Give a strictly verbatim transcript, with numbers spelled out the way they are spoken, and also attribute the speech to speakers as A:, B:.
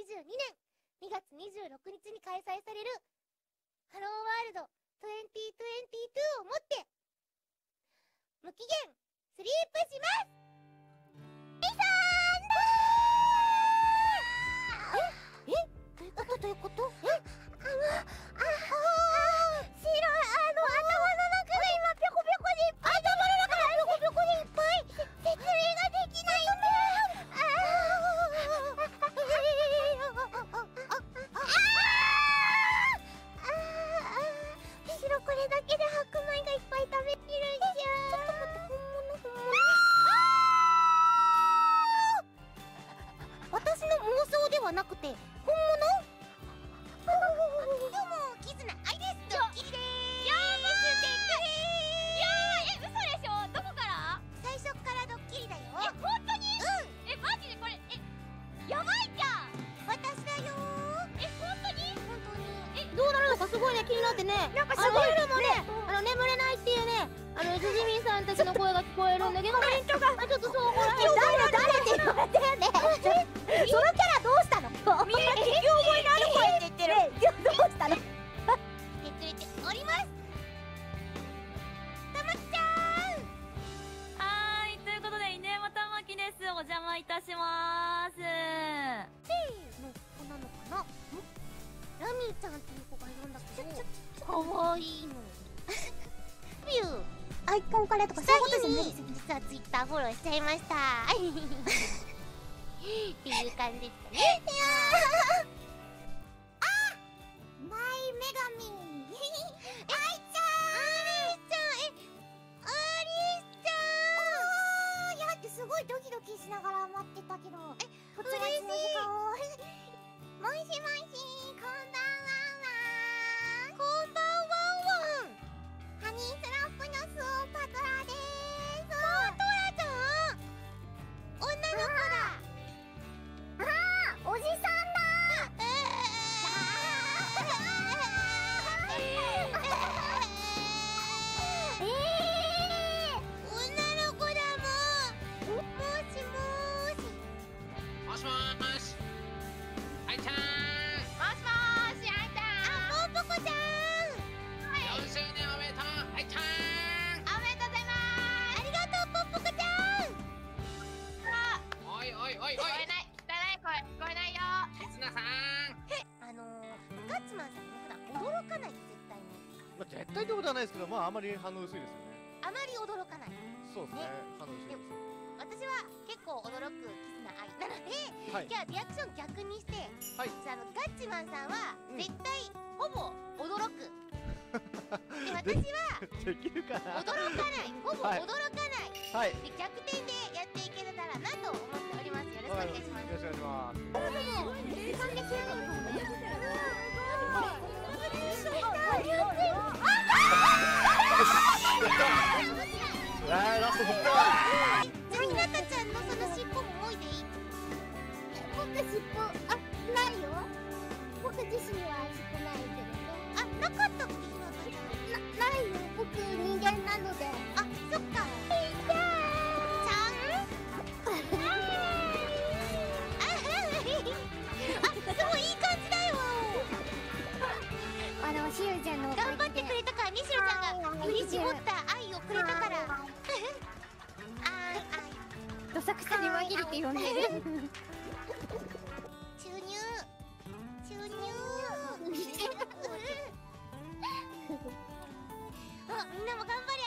A: じゅうにねんにがつにじゅうろくにちに開催されるハローワールドにせんにじゅうにをもって無期限スリープします。みさんだー。ええどういうことどういうことえあのああ白いあの頭の中が今ぴょこぴょこでいっぱい頭の中がぴょこぴょこでいっぱい説明ができないんだ。ああ白これだけで白米がいっぱい食べきるじゃん。ちょっと待って本物本物私の妄想ではなくて本物どうもキズナアイです。ドッキリでーす。よーますでくれー。いやーえ嘘でしょ。どこから最初からドッキリだよ。え本当にうんえマジでこれえやばいじゃん。私だよー。え本当に本当にえどうなるのかすごいね気になってね。なんかすごい夜もねあの眠れないっていうねあのジジミンさんたちの声が聞こえるんだけどコメントがちょっとそうこれ誰誰って言われてるね。そのキャラどうしたの見え聞き覚えのある声って言ってる。どうしたの来てくれております。たまきちゃん
B: はーいということで犬山たまきです。お邪魔いたしまーす。
A: せーの子なのかな。ラミーちゃんっていう子がいるんだけどかわいいの。ビューアイコンからとかそういうことじゃないです。実はツイッターフォローしちゃいましたっていう感じですかね。いやあマイ女神アイちゃんアリスちゃんえアリスちゃんいやってすごいドキドキしながら待ってたけどえこちらの時間をもしもしこんばんはこんばんはんハニースラップのスオパトラでーす。パトラちゃん女の子だ。ああおじさんだ。ええ女の子だもん。もしもーし
C: もしもーしあいちゃん
B: もしもーしあいちゃん。
A: あぽんぽこちゃん
C: よんしゅうねんおめでとうあいちゃん。
B: おめでとうございま
A: ありがとうぽんぽこちゃん。
C: おいおいおいおい
B: ーす。聞こえない汚い声聞こえないよ。
C: キツナさん。
A: あのー、ガッツマンさんね普段驚かない絶対に
D: まあ、絶対ってことはないですけど、まああまり反応薄いですよね。
A: あまり驚かない。
D: そうですね
A: ね。
D: 反応薄いです。
A: 私は結構驚くキズナアイなので、
D: はい。
A: 今日はリアクション逆にして
D: はい。
A: じゃあ、あのガッチマンさんは
D: うん
A: 絶対ほぼ驚くで私
D: で
A: は
D: できるかな。
A: 驚かないほぼ
D: はい
A: 驚かない
D: はい。
A: で逆転でやっていけれたらなと思っております。よろしくお願いします。
D: よろしくお願いします。
A: 計算できるのかもね。
D: えー、ラスト振った。
A: じゃあひなたちゃんのその尻尾ももいでいい？僕尻尾あないよ。僕自身は尻尾ないけど。あなかったっけひなたちゃん？なないよ。僕人間なので。あそっか。ひなちゃん。あすごいいい感じだよ。
E: あのしゆちゃんの
A: 頑張ってくれたからねしろちゃんが振り絞った愛をくれたから。あーあ
E: どさくさに紛れて呼んでる
A: 注入注入あみんなも頑張